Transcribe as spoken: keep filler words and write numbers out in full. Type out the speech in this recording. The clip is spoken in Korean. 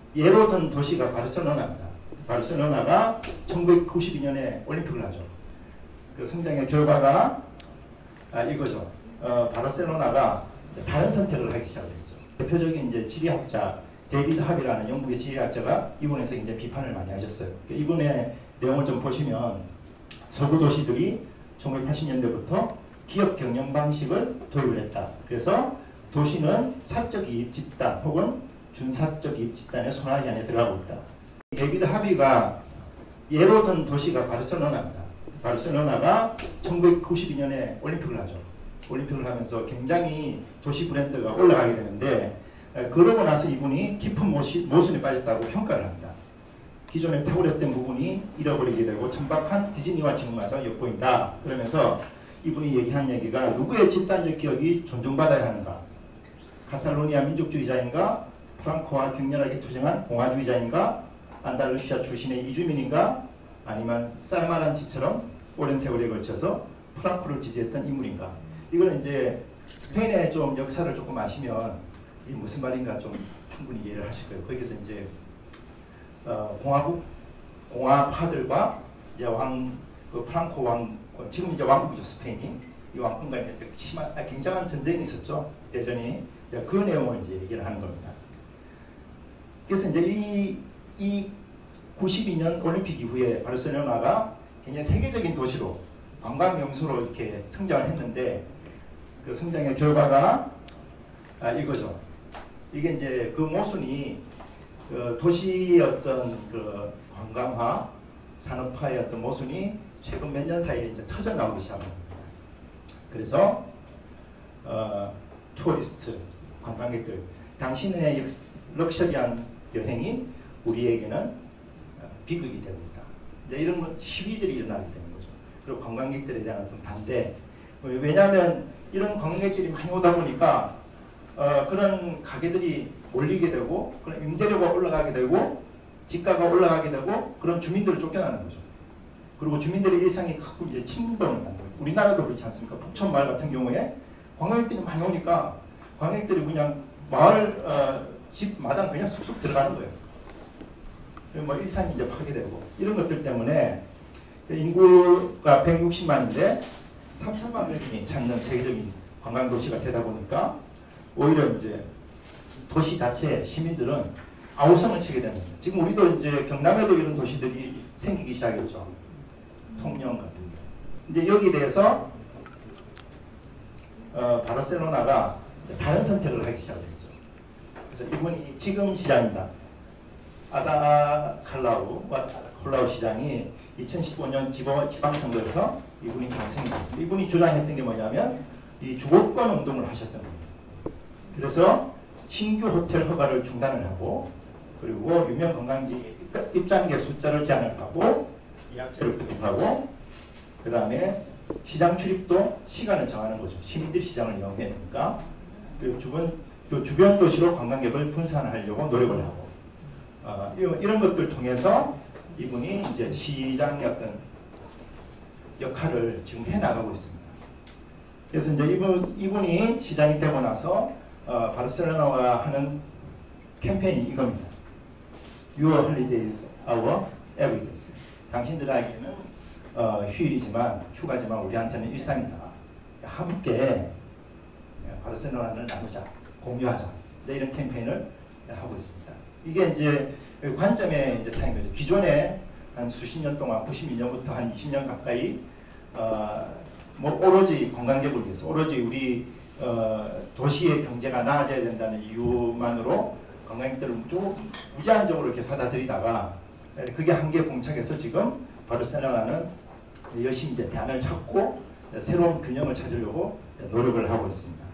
예로 든 도시가 바르셀로나입니다. 바르셀로나가 천구백구십이 년에 올림픽을 하죠. 그 성장의 결과가 아, 이거죠. 어, 바르셀로나가 다른 선택을 하기 시작했죠. 대표적인 이제 지리학자 데이비드 합이라는 영국의 지리학자가 이분에서 이제 비판을 많이 하셨어요. 이분의 내용을 좀 보시면 서구 도시들이 천구백팔십 년대부터 기업 경영 방식을 도입을 했다. 그래서 도시는 사적 이익 집단 혹은 준사적 이익 집단의 손아귀 안에 들어가고 있다. 데이비드 하비가 예로 든 도시가 바르셀로나입니다. 바르셀로나가 천구백구십이 년에 올림픽을 하죠. 올림픽을 하면서 굉장히 도시 브랜드가 올라가게 되는데 그러고 나서 이분이 깊은 모순에 빠졌다고 평가를 합니다. 기존에 탁월했던 부분이 잃어버리게 되고 천박한 디즈니와 지금마저 엿보인다. 그러면서 이분이 얘기한 얘기가 누구의 집단적 기억이 존중받아야 하는가? 카탈로니아 민족주의자인가? 프랑코와 격렬하게 투쟁한 공화주의자인가? 안달루시아 출신의 이주민인가? 아니면 살마란치처럼 오랜 세월에 걸쳐서 프랑코를 지지했던 인물인가? 이거는 이제 스페인의 좀 역사를 조금 아시면 이 무슨 말인가 좀 충분히 이해를 하실 거예요. 거기서 이제 어, 공화국 공화파들과 이제 왕 그 프랑코 왕 지금 이제 왕국이죠. 스페인이 이 왕국 간에 심한 아, 굉장한 전쟁이 있었죠. 예전에 그 내용을 이제 얘기를 하는 겁니다. 그래서 이제 이, 이 구십이 년 올림픽 이후에 바르셀로나가 굉장히 세계적인 도시로 관광 명소로 이렇게 성장을 했는데 그 성장의 결과가 아, 이거죠. 이게 이제 그 모순이 그 도시의 어떤 그 관광화, 산업화의 어떤 모순이 최근 몇 년 사이에 이제 터져 나오기 시작합니다. 그래서 어, 투어리스트, 관광객들, 당신의 럭셔리한 여행이 우리에게는 비극이 됩니다. 이런 시위들이 일어나게 되는 거죠. 그리고 관광객들에 대한 어떤 반대. 왜냐하면 이런 관광객들이 많이 오다 보니까 어, 그런 가게들이 몰리게 되고 그런 임대료가 올라가게 되고 집가가 올라가게 되고 그런 주민들을 쫓겨나는 거죠. 그리고 주민들의 일상이 가끔 이제 침범을 만들어요. 우리나라도 그렇지 않습니까? 북촌 마을 같은 경우에 관광객들이 많이 오니까 관광객들이 그냥 마을 어, 집 마당 그냥 쑥쑥 들어가는 거예요. 뭐 일상이 이제 파괴되고 이런 것들 때문에 인구가 백육십만인데 삼천만 명이 찾는 세계적인 관광 도시가 되다 보니까 오히려 이제 도시 자체 시민들은 아우성을 치게 되는 거예요. 지금 우리도 이제 경남에도 이런 도시들이 생기기 시작했죠. 통영 같은 게. 이제 여기에 대해서 어, 바르셀로나가 다른 선택을 하기 시작했죠. 그래서 이분이 지금 시장입니다. 아다 칼라우, 콜라우 시장이 이천십오 년 지방선거에서 이분이 당선이 됐습니다. 이분이 주장했던 게 뭐냐면 이 주거권 운동을 하셨던 겁니다. 그래서 신규 호텔 허가를 중단을 하고 그리고 유명 관광지 입장객 숫자를 제한을 하고 예약제를 도입하고 그 다음에 시장 출입도 시간을 정하는 거죠. 시민들이 시장을 이용해야 되니까. 그리고 주변, 그 주변 도시로 관광객을 분산하려고 노력을 하고 어, 이런, 이런 것들 통해서 이분이 이제 시장의 어떤 역할을 지금 해나가고 있습니다. 그래서 이제 이분, 이분이 시장이 되고 나서 어, 바르셀로나가 하는 캠페인이 이겁니다. Your holidays, our everydays. 당신들에게는 어, 휴일이지만 휴가지만 우리한테는 일상이다. 함께 바르셀로나를 나누자, 공유하자. 이런 캠페인을 하고 있습니다. 이게 이제 관점의 이제 차이인 거죠. 기존에 한 수십 년 동안 구십이 년부터 한 이십 년 가까이 어, 뭐 오로지 관광객을 위해서 오로지 우리 어, 도시의 경제가 나아져야 된다는 이유만으로 관광객들을 좀 무제한적으로 이렇게 받아들이다가 그게 한계에 봉착해서 지금 바르셀로나는 열심히 이제 대안을 찾고 새로운 균형을 찾으려고 노력을 하고 있습니다.